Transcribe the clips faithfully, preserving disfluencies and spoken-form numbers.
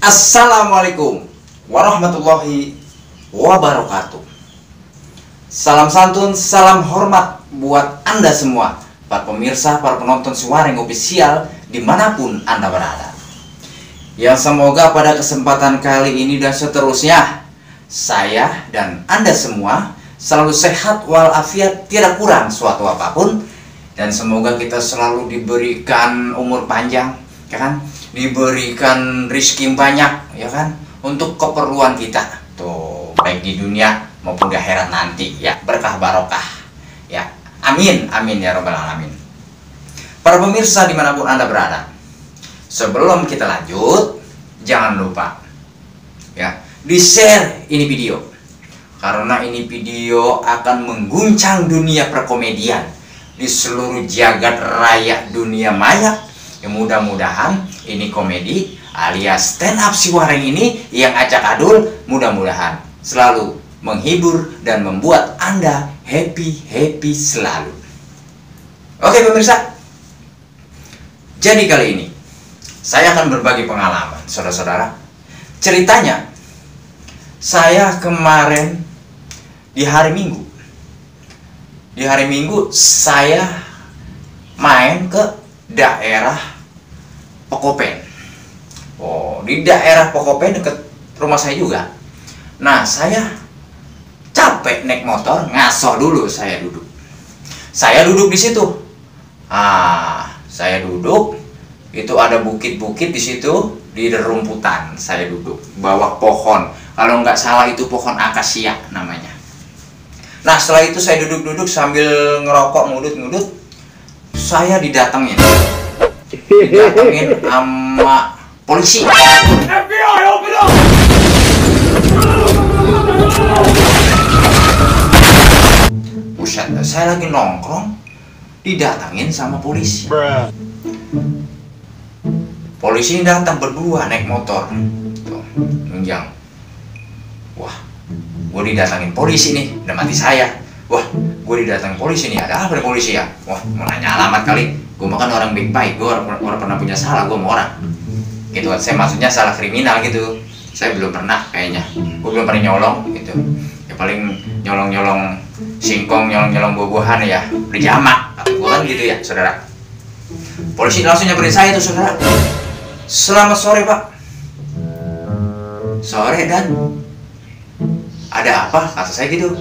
Assalamualaikum warahmatullahi wabarakatuh. Salam santun, salam hormat buat Anda semua, para pemirsa, para penonton Suareng Official dimanapun Anda berada. Yang semoga pada kesempatan kali ini dan seterusnya, saya dan Anda semua selalu sehat walafiat, tidak kurang suatu apapun. Dan semoga kita selalu diberikan umur panjang, ya kan? Diberikan rezeki banyak, ya kan? Untuk keperluan kita, tuh, baik di dunia maupun di akhirat nanti, ya, berkah barokah, ya. Amin, amin ya robbal alamin. Para pemirsa dimanapun Anda berada, sebelum kita lanjut, jangan lupa, ya, di-share ini video, karena ini video akan mengguncang dunia perkomedian di seluruh jagat raya dunia maya. Ya, mudah-mudahan ini komedi alias stand up Suareng ini yang acak adul, mudah-mudahan selalu menghibur dan membuat Anda happy-happy selalu. Oke pemirsa, jadi kali ini saya akan berbagi pengalaman, saudara-saudara. Ceritanya, saya kemarin di hari Minggu Di hari Minggu saya main ke daerah Pekopen. Oh, di daerah Pekopen dekat rumah saya juga. Nah, saya capek naik motor, ngasoh dulu saya duduk. Saya duduk di situ. Ah, saya duduk. Itu ada bukit-bukit di situ, di rumputan. Saya duduk bawah pohon. Kalau nggak salah itu pohon akasia namanya. Nah, setelah itu saya duduk-duduk sambil ngerokok, ngudut-ngudut. Saya didatengin. Didatengin sama polisi. F B I, open up! Buset, saya lagi nongkrong, didatengin sama polisi. Polisi ini datang berdua naik motor. Tuh, nunjang. Wah, gue didatangin polisi nih, udah mati saya. Wah, gue didatangin polisi nih, ada apa nih polisi ya? Wah, mau nanya alamat kali. Gue makan orang baik-baik, gue orang, orang pernah punya salah, gue mau orang gitu. Saya maksudnya salah kriminal gitu. Saya belum pernah kayaknya, gue belum pernah nyolong gitu. Ya paling nyolong-nyolong singkong, nyolong-nyolong buah-buahan ya, udah jamak. Gue kan gitu ya, saudara. Polisi langsung nyamperin saya tuh, saudara. Selamat sore, Pak. Sore, Dan. Ada apa? Kata saya gitu.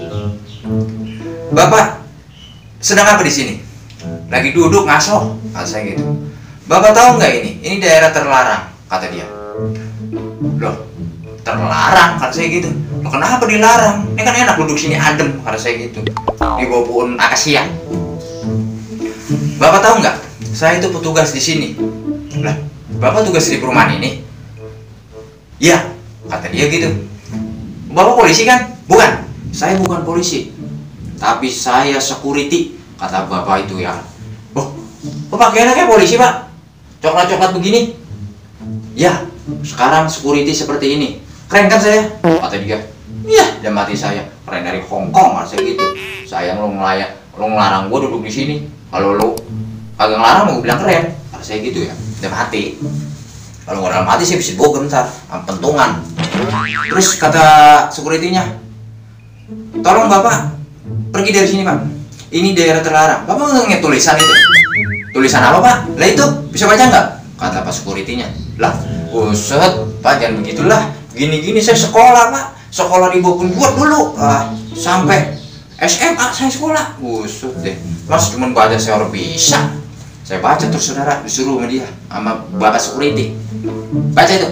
Bapak sedang apa di sini? Lagi duduk ngaso, kata saya gitu. Bapak tahu nggak ini? Ini daerah terlarang, kata dia. Loh, terlarang? Kata saya gitu. Loh, kenapa dilarang? Ini kan enak duduk sini adem, kata saya gitu. Di bawah pohon akasia. Bapak tahu nggak? Saya itu petugas di sini. Lah, Bapak tugas di perumahan ini? Ya, kata dia gitu. Bapak polisi kan? Bukan, saya bukan polisi, tapi saya security, kata bapak itu ya. Oh, bapak kayaknya kayak polisi, Pak. Coklat-coklat begini. Ya, sekarang security seperti ini. Keren kan saya? Kata dia. Iya, dan mati saya. Keren dari Hong Kong, saya gitu. Saya lu ngelayak, lu ngelarang gua duduk di sini. Kalau lu agak ngelarang mau bilang keren, kata saya gitu ya. Dan mati. Kalau nggak dalam hati sih bisa bogem ntar, pentungan. Terus kata security-nya, tolong Bapak pergi dari sini, Pak. Ini daerah terlarang. Bapak nggak ngeliat tulisan itu? Tulisan apa, Pak? Lah itu bisa baca nggak? Kata Pak security-nya. Lah, buset, Pak jangan begitulah. Gini-gini saya sekolah, Pak. Sekolah di bawah buat dulu. Ah, sampai S M A saya sekolah. Buset deh. Mas cuma baca saya orang bisa. Saya baca terus, saudara, disuruh sama dia, sama bapak security. Baca itu.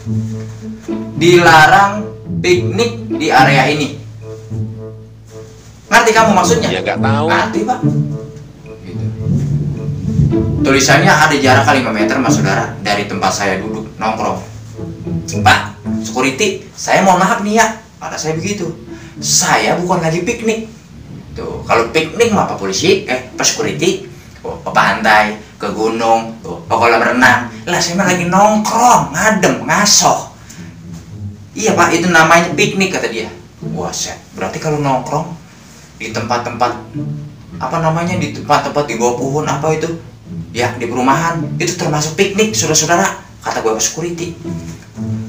Dilarang piknik di area ini. Ngerti kamu maksudnya? Ya nggak tahu. Ngerti, Pak. Gitu. Tulisannya ada jarak lima meter, mas saudara, dari tempat saya duduk nongkrong. Pak, security, saya mohon maaf nih ya, kata saya begitu. Saya bukan lagi piknik. Tuh, kalau piknik mah Pak polisi, eh Pak security. Oh, ke pantai, ke gunung, tuh, ke kolam renang. Lah saya mah lagi nongkrong, ngadem, ngasoh. Iya Pak, itu namanya piknik, kata dia. Wah, set. Berarti kalau nongkrong di tempat-tempat apa namanya, di tempat-tempat di bawah pohon apa itu? Ya, di perumahan, itu termasuk piknik, saudara-saudara, kata gue security.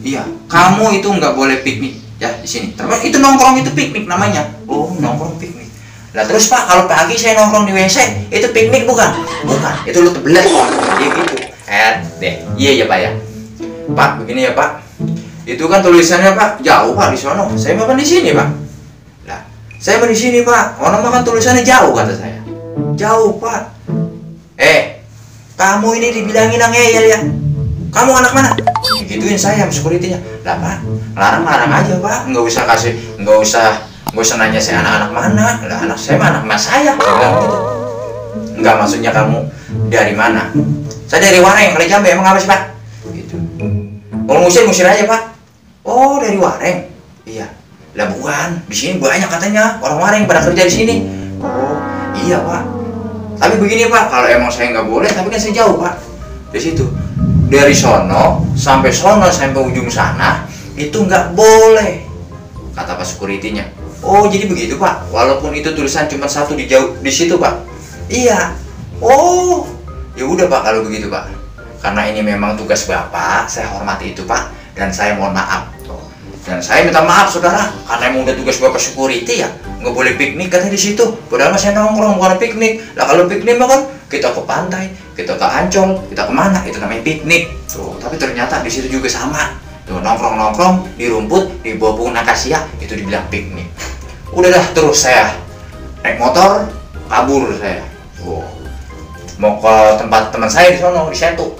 Iya, kamu itu nggak boleh piknik ya di sini. Terus itu nongkrong itu piknik namanya. Oh, nongkrong piknik. Lah terus Pak, kalau pagi saya nongkrong di W C, itu piknik bukan? Bukan, itu lu tebelet. Iya gitu. Eh, deh. Iya ya Pak ya. Pak, begini ya Pak. Itu kan tulisannya Pak, jauh Pak di sono. Saya makan di sini Pak. Lah, saya mau di sini Pak. Orang makan tulisannya jauh kata saya. Jauh Pak. Eh, kamu ini dibilangin nang ngeyel ya. Kamu anak mana? Gituin saya sama security-nya. Lah Pak, larang-larang aja Pak. Nggak usah kasih, nggak usah, nggak usah nanya saya anak-anak mana. Lah anak saya mah anak mas saya. Saya bilang gitu. Enggak, maksudnya kamu dari mana? Saya dari Wareng, Kali Jambe. Emang apa sih Pak? Gitu. Mau ngusir, ngusir aja Pak. Oh, dari Wareng. Iya. Lah bukan, di sini banyak katanya orang Wareng pada kerja di sini. Oh, iya Pak. Tapi begini Pak, kalau emang saya nggak boleh, tapi kan saya jauh Pak. Di situ. Dari sono sampai sono sampai ujung sana itu nggak boleh, kata Pak security-nya. Oh, jadi begitu Pak. Walaupun itu tulisan cuma satu di jauh di situ Pak. Iya. Oh, ya udah Pak kalau begitu Pak. Karena ini memang tugas Bapak, saya hormati itu Pak, dan saya mohon maaf. Dan saya minta maaf saudara, karena emang udah tugas Bapak security ya, nggak boleh piknik katanya di situ. Padahal saya nongkrong bukan piknik. Lah kalau piknik mah kan kita ke pantai, kita ke Ancol, kita kemana, itu namanya piknik. Tuh, tapi ternyata di situ juga sama. Tuh nongkrong-nongkrong di rumput, di bawah pohon akasia, itu dibilang piknik. Udah dah, terus saya naik motor, kabur saya. Tuh, mau ke tempat teman saya di sono, di Setu.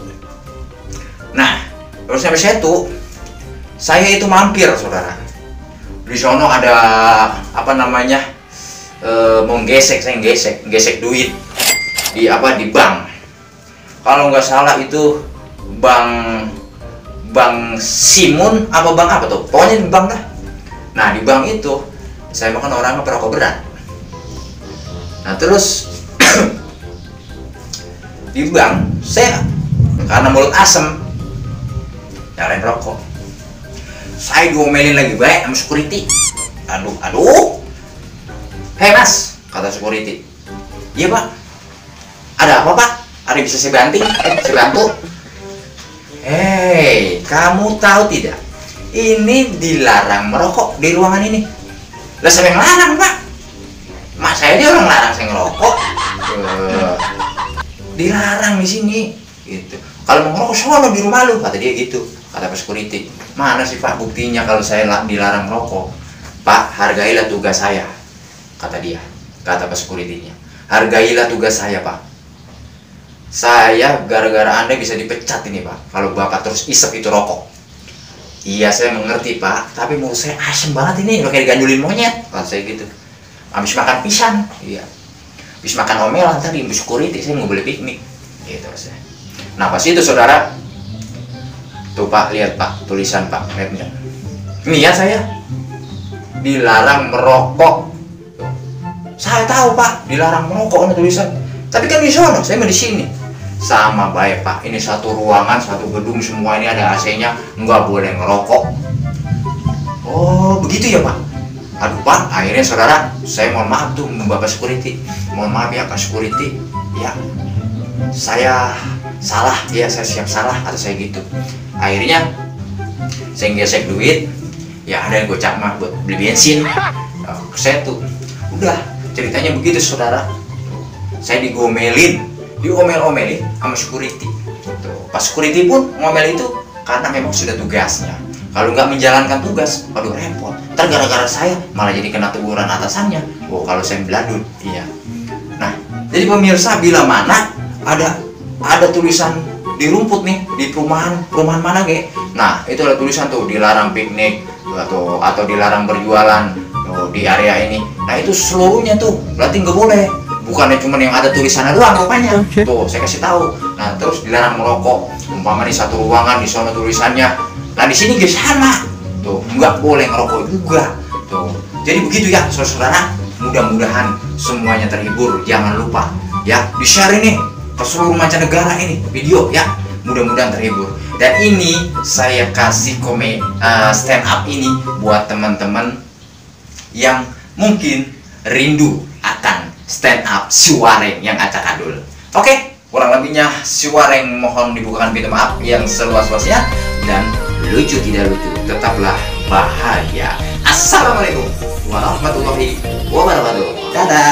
Nah, terus sampai Setu, saya itu mampir saudara. Di sono ada apa namanya, e, mau gesek, saya gesek, gesek duit di apa di bank. Kalau nggak salah itu bank bank Simun apa bank apa tuh? Pokoknya di bank dah. Nah di bank itu saya makan orang perokok berat. Nah terus di bank saya karena mulut asem nyalain rokok. Saya diomelin lagi baik sama security. Aduh, aduh. Hei mas, kata security. Iya Pak. Ada apa Pak? Ada bisa saya bantu? Eh, saya bantu. Hei, kamu tahu tidak? Ini dilarang merokok di ruangan ini. Lah siapa yang larang Pak? Mak saya dia orang larang saya ngerokok. Uh, dilarang di sini. Gitu. Kalau mau ngerokok sono di rumah lu, kata dia gitu. Kata Pak security. Mana sih Pak buktinya kalau saya dilarang merokok? Pak, hargailah tugas saya, kata dia. Kata Pak security-nya. Hargailah tugas saya Pak. Saya gara-gara Anda bisa dipecat ini Pak, kalau Bapak terus isep itu rokok. Iya saya mengerti Pak, tapi mulut saya asem banget ini, udah kayak digandulin monyet. Kata saya gitu. Habis makan pisang, iya. Habis makan omelan tadi, Pak security, saya nggak boleh piknik. Gitu saya. Nah pas itu saudara, tuh Pak, lihat Pak, tulisan Pak, lihat enggak? Ini ya saya dilarang merokok. Tuh. Saya tahu Pak, dilarang merokok ada tulisan. Tapi kan di sono, saya mah di sini. Sama baik Pak, ini satu ruangan, satu gedung, semua ini ada A C-nya, nggak boleh ngerokok. Oh, begitu ya Pak? Aduh Pak, akhirnya saudara, saya mohon maaf tuh Bapak security. Mohon maaf ya Pak security. Ya, saya salah, ya saya siap salah atau saya gitu. Akhirnya saya gesek duit, ya ada yang gocap mah buat beli bensin. Nah, saya tuh udah ceritanya begitu saudara. Saya digomelin, diomel-omelin sama security. Tuh, pas security pun ngomel itu karena memang sudah tugasnya. Kalau nggak menjalankan tugas, aduh repot. Ntar gara-gara saya malah jadi kena teguran atasannya. Oh kalau saya beladun, iya. Nah, jadi pemirsa bila mana ada ada tulisan di rumput nih di perumahan perumahan mana ge? Nah itu ada tulisan tuh dilarang piknik atau atau dilarang berjualan tuh, di area ini. Nah itu seluruhnya tuh berarti nggak boleh. Bukannya cuma yang ada tulisannya doang rupanya. Okay. Tuh saya kasih tahu. Nah terus dilarang merokok. Umpama di satu ruangan di sana tulisannya. Nah di sini guys sama. Tuh nggak boleh ngerokok juga. Tuh jadi begitu ya saudara. Mudah-mudahan semuanya terhibur. Jangan lupa ya di share ini ke seluruh mancanegara ini video ya, mudah-mudahan terhibur. Dan ini saya kasih komen uh, stand up ini buat teman-teman yang mungkin rindu akan stand up si Wareng yang acak adul. Oke, kurang lebihnya si Wareng mohon dibukakan pintu maaf yang seluas-luasnya dan lucu tidak lucu, tetaplah bahagia. Assalamualaikum warahmatullahi wabarakatuh. Dadah.